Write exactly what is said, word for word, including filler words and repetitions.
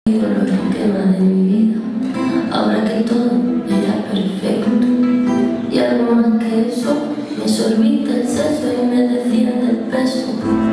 Lo esquema de mi vida, ahora que todo era perfecto y algo más que eso, me sorbita el sexo y me desciende el peso.